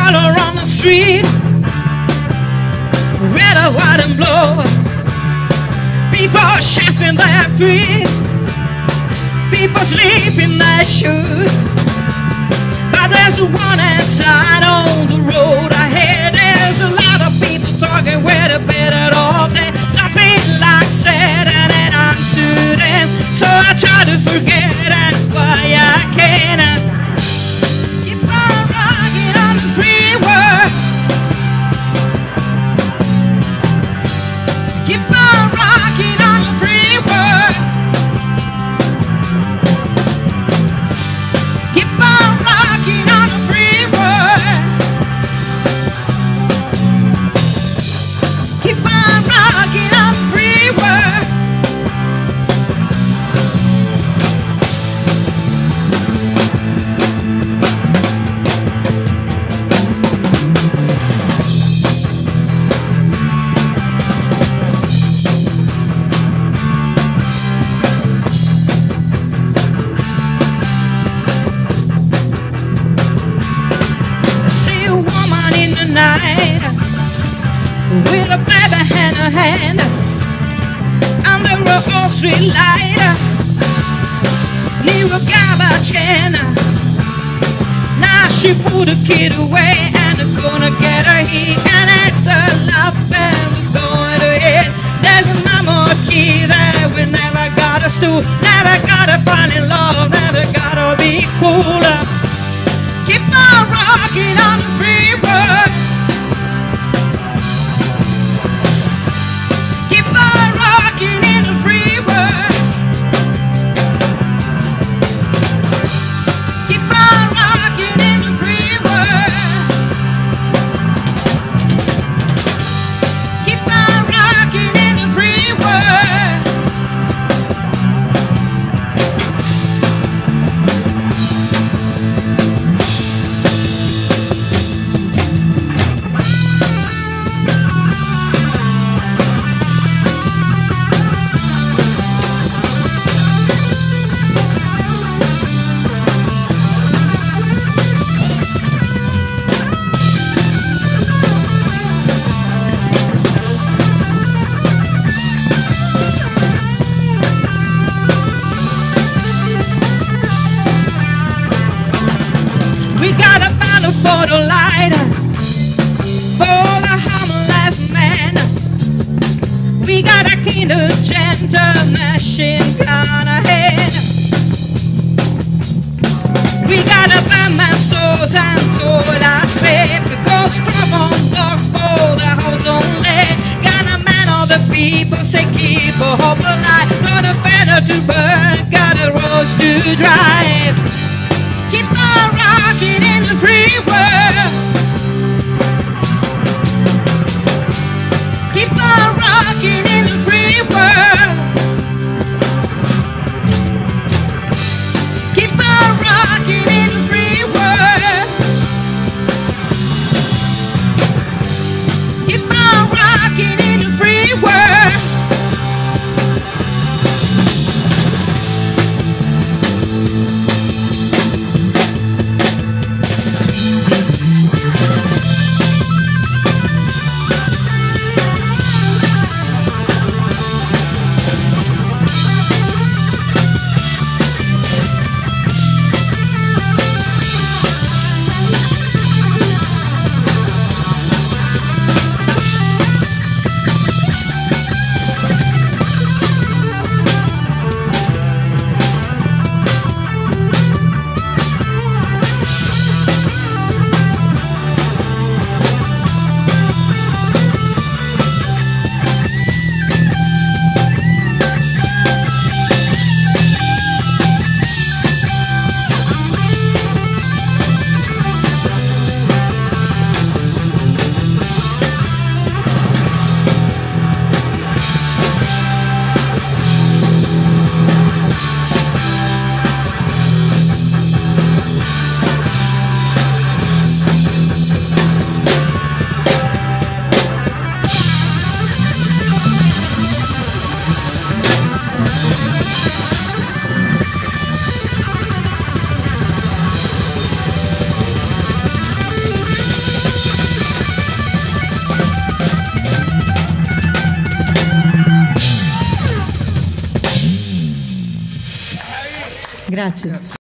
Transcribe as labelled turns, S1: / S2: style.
S1: color on the street, red or white and blue. People shuffling their feet, people sleep in their shoes. But there's one inside on the road ahead. There's a lot of people talking where to bed at all day. Nothing like said and it unto them. So I try to forget and why I can. Keep on rocking on the free world. Keep on rocking on the free world. Keep on rocking on the free world. Keep on rocking on the free world. Night, with a baby in her hand, under a old street light, near a garbage can. Now she put a kid away and they're gonna get her here, and it's a love that was going to hit. There's no more key that we never got us to, never gotta find in love, never gotta be cool. Keep on rocking on the free world. Keep on rocking in the free world. Keep on rocking in the free world. Keep on rocking in the free world. We got a battle for the light, for the harmless man. We got a kind of gentle machine gun ahead. We got a band stores and told our faith. We go strong on dogs for the house only. Got a man of the people, say keep a hope alive. Got a feather to burn, got a rose to drive. Keep on rocking in the free world. Keep on rocking in the free world. Keep on rocking in the free world. Keep on rocking in the free world.
S2: Grazie.